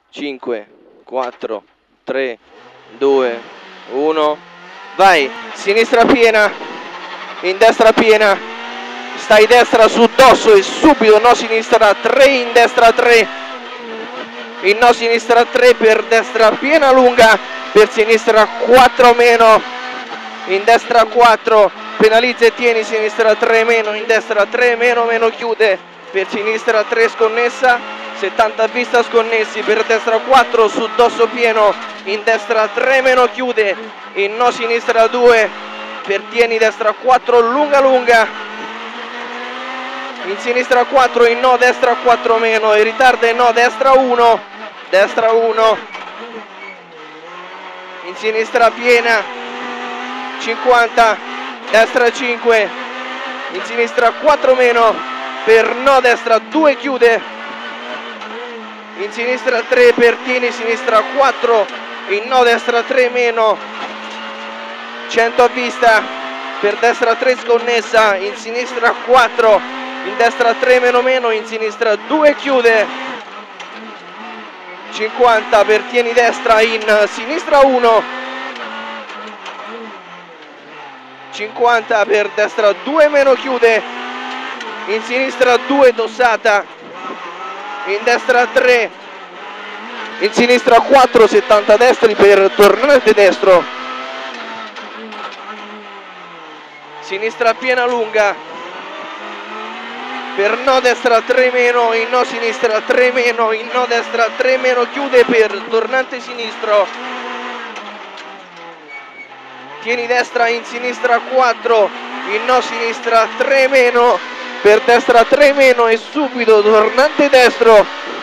5, 4, 3, 2, 1, vai, sinistra piena, in destra piena, stai destra su dosso e subito no sinistra 3, in destra 3, in no sinistra 3, per destra piena lunga, per sinistra 4 meno, in destra 4, penalizza e tieni, sinistra 3 meno, in destra 3 meno, meno chiude, per sinistra 3 sconnessa, 70 a vista sconnessi, per destra 4 su dosso pieno, in destra 3 meno chiude, in no sinistra 2, per tieni destra 4 lunga lunga, in sinistra 4, in no destra 4 meno, in ritarda in no destra 1, in sinistra piena, 50, destra 5, in sinistra 4 meno, per no destra 2 chiude, in sinistra 3 per tieni, sinistra 4, in no destra 3 meno, 100 a vista, per destra 3 sconnessa, in sinistra 4, in destra 3 meno meno, in sinistra 2 chiude, 50 per tieni destra, in sinistra 1, 50 per destra 2 meno chiude, in sinistra 2 dossata, in destra 3, in sinistra 4, 70 destri per tornante destro, sinistra piena lunga, per no destra 3 meno, in no sinistra 3 meno, in no destra 3 meno chiude per tornante sinistro, tieni destra, in sinistra 4, in no sinistra 3 meno, per destra 3 meno e subito tornante destro,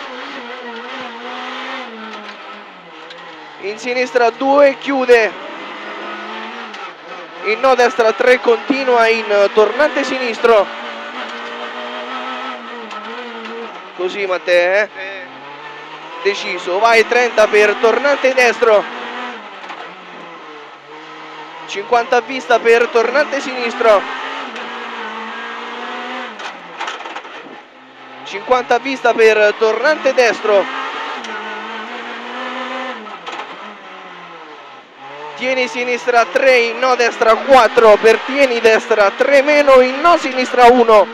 in sinistra 2 chiude, in no destra 3 continua, in tornante sinistro, così Matteo, deciso, vai 30 per tornante destro, 50 a vista per tornante sinistro, 50 a vista per tornante destro, tieni sinistra 3, in no destra 4, per tieni destra 3 meno, in no sinistra 1,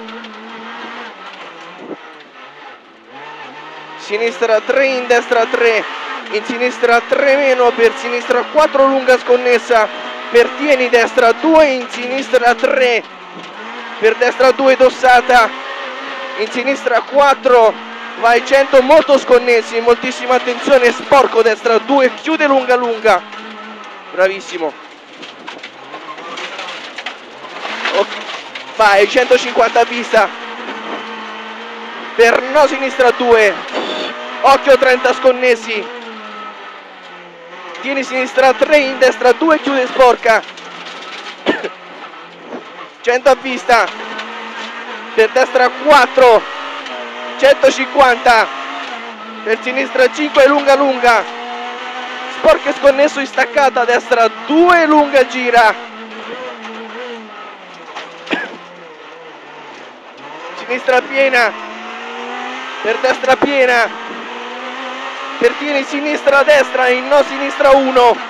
sinistra 3, in destra 3, in sinistra 3 meno, per sinistra 4 lunga sconnessa, per tieni destra 2, in sinistra 3, per destra 2 dossata, in sinistra 4, vai 100 molto sconnessi, moltissima attenzione, sporco destra 2, chiude lunga lunga, bravissimo, vai 150 a vista, per no sinistra 2, occhio 30 sconnessi, tieni sinistra 3, in destra 2, chiude sporca, 100 a vista, per destra 4, 150, per sinistra 5 lunga lunga, sporca e sconnesso in staccata, destra 2 lunga gira, sinistra piena, per destra piena, per tieni sinistra destra, in no sinistra 1,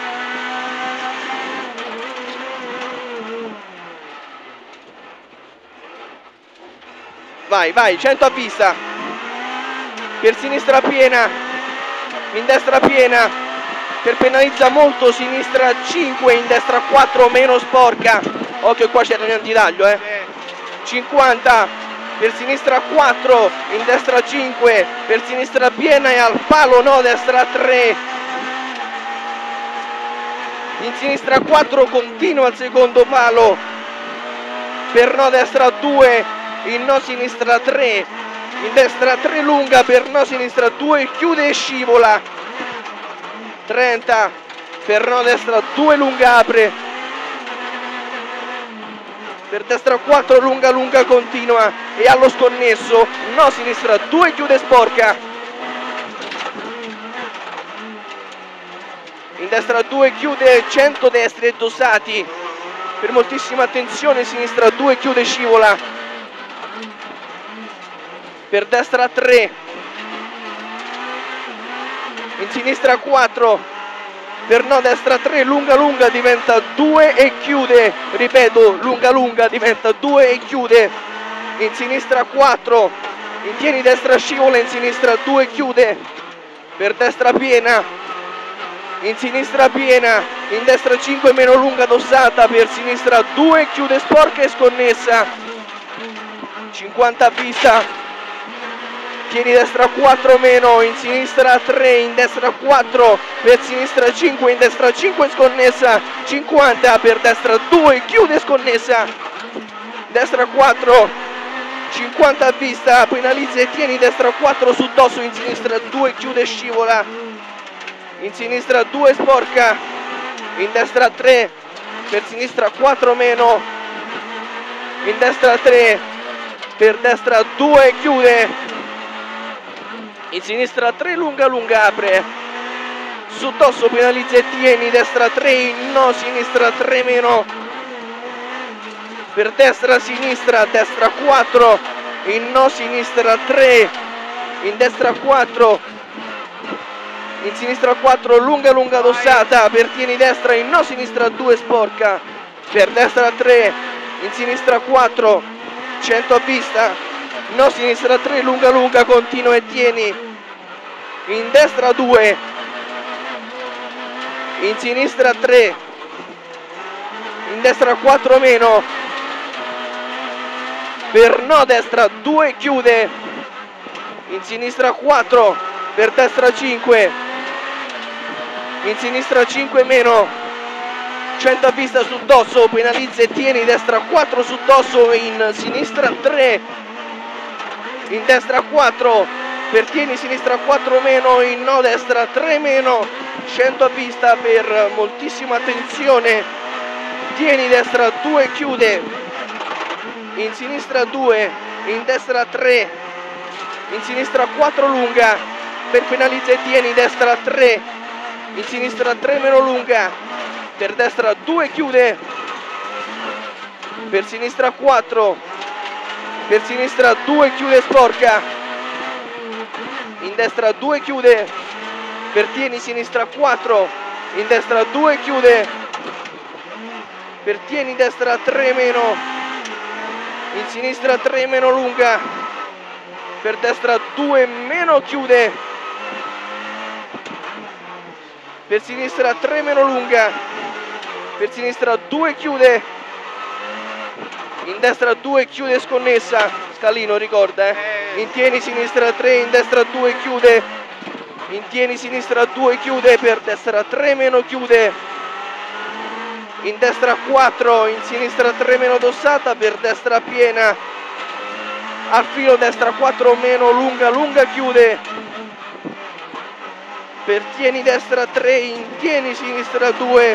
vai, vai, 100 a vista, per sinistra piena, in destra piena, per penalizza molto, sinistra 5, in destra 4, meno sporca, occhio qua c'era un antitaglio, 50, per sinistra 4, in destra 5, per sinistra piena e al palo no, destra 3, in sinistra 4, continua al secondo palo, per no destra 2, in no sinistra 3, in destra 3 lunga, per no sinistra 2, chiude e scivola, 30, per no destra 2 lunga apre, per destra 4 lunga lunga continua e allo sconnesso, no sinistra 2 chiude sporca, in destra 2 chiude 100 destri e dossati, per moltissima attenzione, sinistra 2 chiude scivola, per destra 3, in sinistra 4, per no destra 3, lunga lunga diventa 2 e chiude, ripeto, lunga lunga diventa 2 e chiude, in sinistra 4, in destra scivola, in sinistra 2 chiude, per destra piena, in sinistra piena, in destra 5 meno lunga dossata, per sinistra 2 chiude sporca e sconnessa, 50 a vista, tieni destra 4 meno, in sinistra 3, in destra 4, per sinistra 5, in destra 5 sconnessa, 50, per destra 2 chiude sconnessa, destra 4, 50 a vista, penalizza e tieni destra 4 su dosso, in sinistra 2 chiude scivola, in sinistra 2 sporca, in destra 3, per sinistra 4 meno, in destra 3, per destra 2 chiude, in sinistra 3 lunga lunga apre, su dosso penalizza e tieni, destra 3 in no, sinistra 3 meno, per destra 4 in no, sinistra 3, in destra 4, in sinistra 4 lunga lunga dossata, per tieni destra in no, sinistra 2 sporca, per destra 3, in sinistra 4, 100 a vista, no, sinistra 3 lunga lunga, continua e tieni, in destra 2, in sinistra 3, in destra 4 meno, per no destra 2 chiude, in sinistra 4, per destra 5, in sinistra 5 meno, 100 a vista su dosso, penalizza e tieni, destra 4 su dosso, in sinistra 3, in destra 4, per tieni sinistra 4 meno, in no destra 3 meno, 100 a vista per moltissima attenzione, tieni destra 2 chiude, in sinistra 2, in destra 3, in sinistra 4 lunga, per penalizza e tieni, destra 3, in sinistra 3 meno lunga, per destra 2 chiude, per sinistra 4, per sinistra 2 chiude sporca, in destra 2 chiude, per tieni sinistra 4, in destra 2 chiude, per tieni destra 3 meno, in sinistra 3 meno lunga, per destra 2 meno chiude, per sinistra 3 meno lunga, per sinistra 2 chiude, in destra 2 chiude sconnessa, scalino ricorda, in tieni sinistra 3, in destra 2 chiude, in tieni sinistra 2 chiude, per destra 3 meno chiude, in destra 4, in sinistra 3 meno dossata, per destra piena, al filo destra 4 meno lunga lunga chiude, per tieni destra 3, in tieni sinistra 2,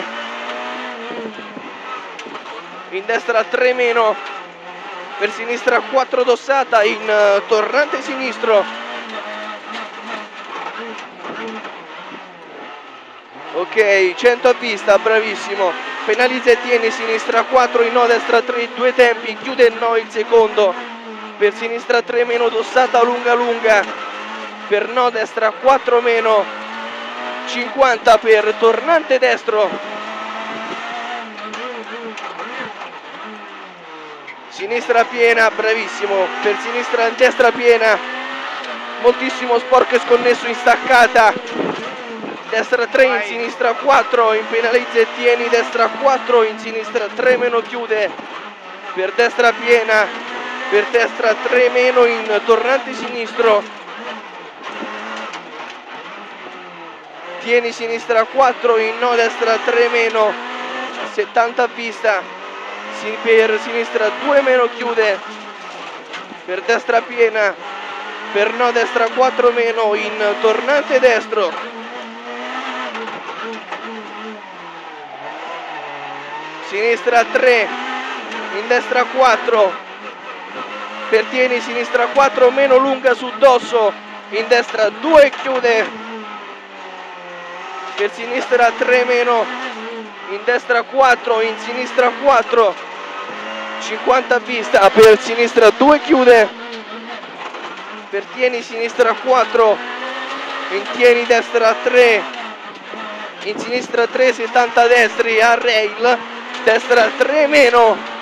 in destra 3 meno, per sinistra 4 dossata, in tornante sinistro, ok, 100 a vista, bravissimo, penalizza e tieni sinistra 4, in no destra 3, 2 tempi, chiude il no il secondo, per sinistra 3 meno dossata lunga lunga, per no destra 4 meno, 50 per tornante destro, sinistra piena, bravissimo, per sinistra destra piena, moltissimo sporco e sconnesso in staccata, destra 3, in sinistra 4, in penalizza e tieni, destra 4, in sinistra 3 meno chiude, per destra piena, per destra 3 meno, in tornante sinistro, tieni sinistra 4, in no destra 3 meno, 70 a vista, per sinistra 2 meno chiude, per destra piena, per no destra 4 meno, in tornante destro, sinistra 3, in destra 4, per tieni sinistra 4 meno lunga su dosso, in destra 2 chiude, per sinistra 3 meno, in destra 4, in sinistra 4, 50 a vista, per sinistra 2 chiude, per tieni sinistra 4, Intieni destra 3, in sinistra 3, 70 destri a rail, destra 3 meno,